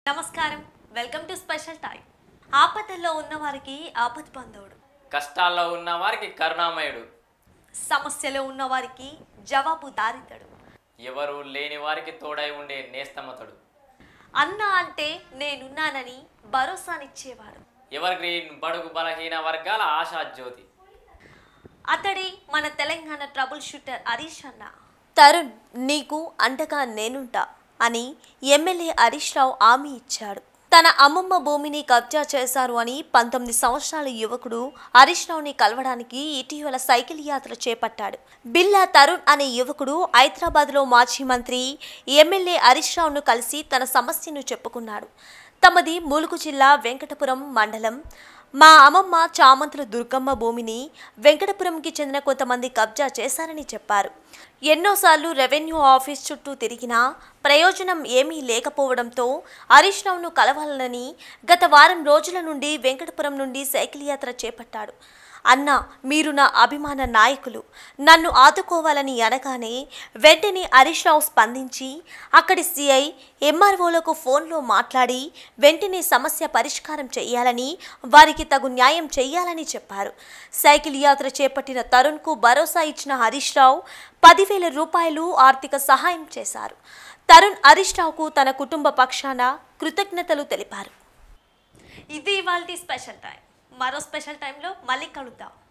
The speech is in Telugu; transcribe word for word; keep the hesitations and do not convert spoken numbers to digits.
నమస్కారం వెల్కమ్ టు స్పెషల్ టైం ఆపదల్లో ఉన్న వారికి ఆపద బంధువుడు కష్టాల్లో ఉన్న వారికి కరుణామయుడు సమస్యలో ఉన్న వారికి జవాబు దారితడు ఎవరు లేని వారికి తోడై ఉండే నేస్తమతడు అన్న అంటే నేనున్నానని భరోసానిచ్చేవాడు ఎవర్ గ్రీన్ బడుగు బలహీన వర్గాల ఆశా జ్యోతి అతడి మన తెలంగాణ ట్రబుల్ షూటర్ హరీష్ అన్న తరుణ్ నీకు అండగా నేనుంటా అని ఎమ్మెల్యే హరీష్ రావు హామీ ఇచ్చాడు. తన అమ్మమ్మ భూమిని కబ్జా చేశారు అని పంతొమ్మిది సంవత్సరాల యువకుడు హరీష్ రావుని కలవడానికి ఇటీవల సైకిల్ యాత్ర చేపట్టాడు. బిల్లా తరుణ్ అనే యువకుడు హైదరాబాద్లో మాజీ మంత్రి ఎమ్మెల్యే హరీష్ రావును కలిసి తన సమస్యను చెప్పుకున్నాడు. తమది ములుగు జిల్లా వెంకటపురం మండలం. మా అమ్మమ్మ చామంతుల దుర్గమ్మ భూమిని వెంకటపురంకి చెందిన కొంతమంది కబ్జా చేశారని చెప్పారు. ఎన్నోసార్లు రెవెన్యూ ఆఫీస్ చుట్టూ తిరిగినా ప్రయోజనం ఏమీ లేకపోవడంతో హరీష్ రావును కలవాలని గత వారం రోజుల నుండి వెంకటపురం నుండి సైకిల్ యాత్ర చేపట్టాడు. అన్న మీరు నా అభిమాన నాయకులు, నన్ను ఆదుకోవాలని అనగానే వెంటనే హరీష్ రావు స్పందించి అక్కడి సిఐ ఎంఆర్ఓలకు ఫోన్లో మాట్లాడి వెంటనే సమస్య పరిష్కారం చేయాలని, వారికి తగు న్యాయం చేయాలని చెప్పారు. సైకిల్ యాత్ర చేపట్టిన తరుణ్కు భరోసా ఇచ్చిన హరీష్ రావు పదివేల రూపాయలు ఆర్థిక సహాయం చేశారు. తరుణ్ హరీష్ రావుకు తన కుటుంబ పక్షాన కృతజ్ఞతలు తెలిపారు. ఇది ఇవాల్టి స్పెషల్ టైం. మరో స్పెషల్ టైంలో మళ్ళీ కలుద్దాం.